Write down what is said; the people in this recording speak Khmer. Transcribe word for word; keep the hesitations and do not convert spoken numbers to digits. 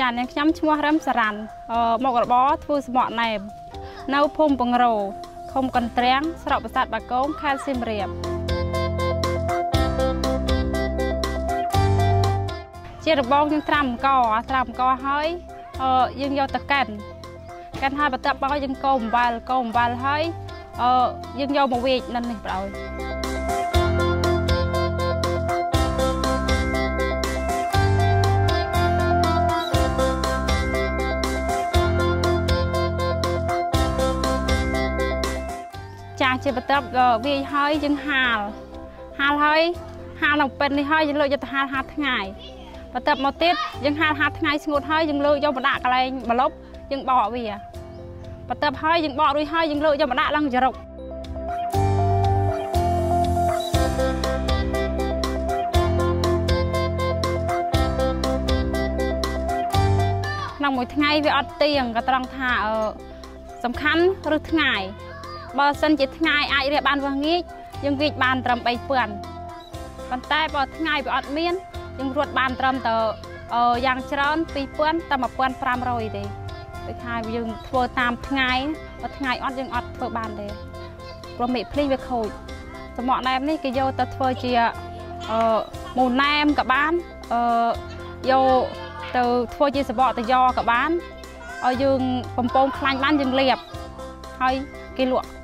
ចាអ្នកខ្ញុំឈ្មោះរឹមសារ៉ាន់មករបរធ្វើស្មុកណែមនៅភូមិបង្រោឃុំកន្ទ្រាំងស្រុកប្រាសាទបាគងខេត្តសៀមរាបជារបងយើងត្រាំអង្គត្រាំអង្គហើយយើងយកទៅកិនកិនហើយបន្ទាប់មកយើងកូរអំបិលកូរអំបិលហើយយើងយកមកវេចនៅនេះបងចាជាបន្ទាប់វាយហើយយើងហាលហាលហើយហាលនៅពេលនេះហើយយើងលើកយកទៅហាលហាលថ្ងៃបន្ទាប់មកទៀតយើងហាលហាលថ្ងៃស្ងួតហើយយើងលើកយកមកដាក់កន្លែងម្លប់យើងបកវាបន្ទាប់ហើយយើងបករួចហើយយើងលើកយកមកដាក់ឡើងចារុកក្នុងមួយថ្ងៃវាអត់ទៀងក៏ត្រង់ថាសំខាន់ឬថ្ងៃបើសិនជាថ្ងៃអាចរៀបបានវាងាយយើងវាចបានត្រឹមបីពាន់ប៉ុន្តែបើថ្ងៃវាអត់មានយើងរត់បានត្រឹមតែយ៉ាងច្រើនពីរពាន់តែមួយពាន់ប្រាំរយទេដូចថាយើងធ្វើតាមថ្ងៃបើថ្ងៃអត់យើងអត់ធ្វើបានទេព្រោះមេភ្លីវាខូចសំបកណែមនេះគេយកទៅធ្វើជាមូលណែមក៏បានយកទៅធ្វើជាសំបកតយ៉ក៏បានឲ្យយើងបំពងខ្លាញ់បានយើងលាបហើយគេលក់